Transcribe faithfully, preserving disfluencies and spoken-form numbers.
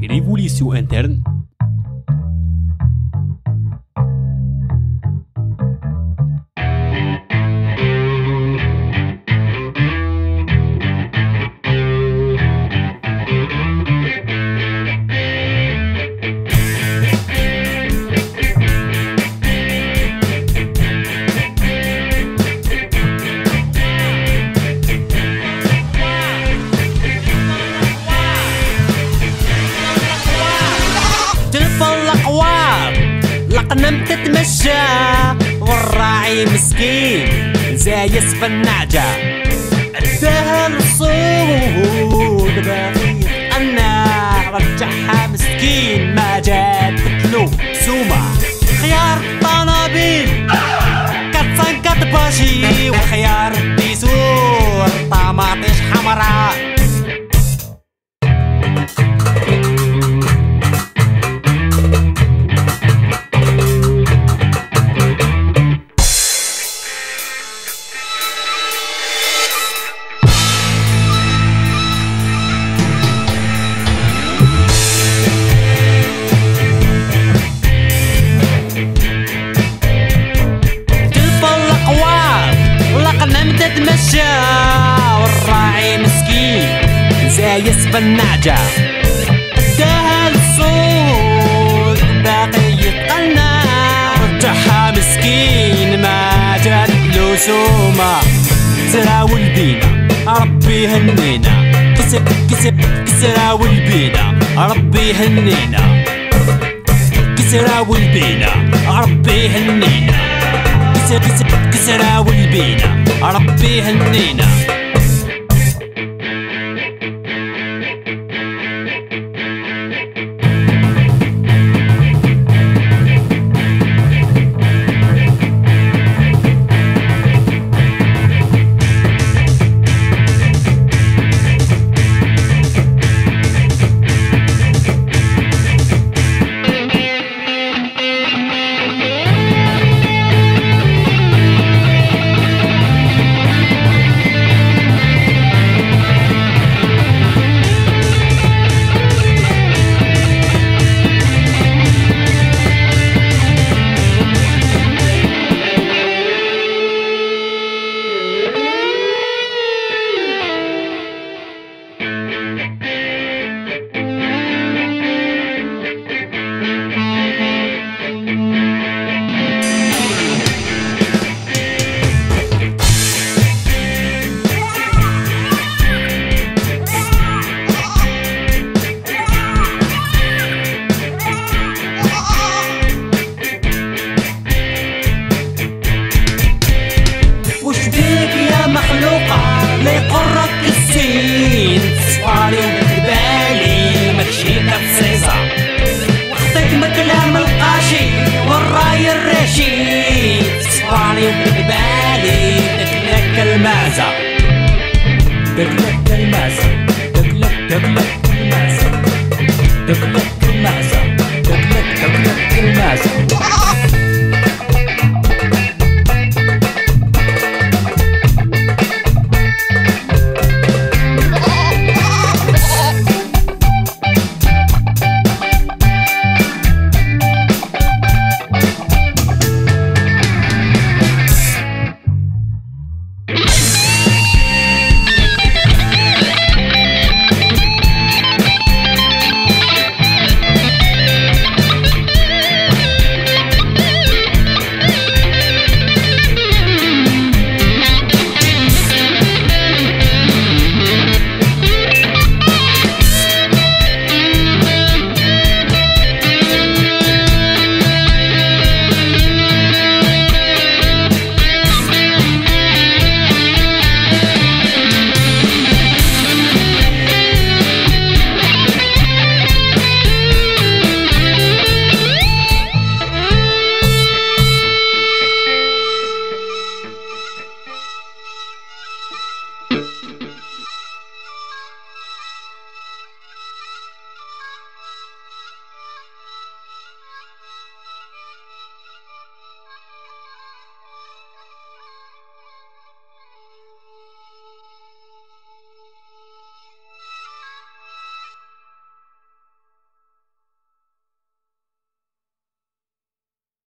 Révolution interne. الأقنام تتمشى والراعي مسكين زايس في النعجة، اداها للصود باغي أنا رجعها مسكين ما جابتلو سومة. خيار الطنابيل كتصن كتباشي وخيار الديسور طماطيش حمراء. تتمشى والراعي مسكين زايس بالنعجة، اداها للصوت باقي يتقلنا رجعها مسكين ما جاتلو سومة. كسرا والبينا ربي هنينا، كسب كسب كسرا والبينا ربي هنينا، كسرا والبينا ربي هنينا، كسر كسر كسرا والبينا ربي هنينا.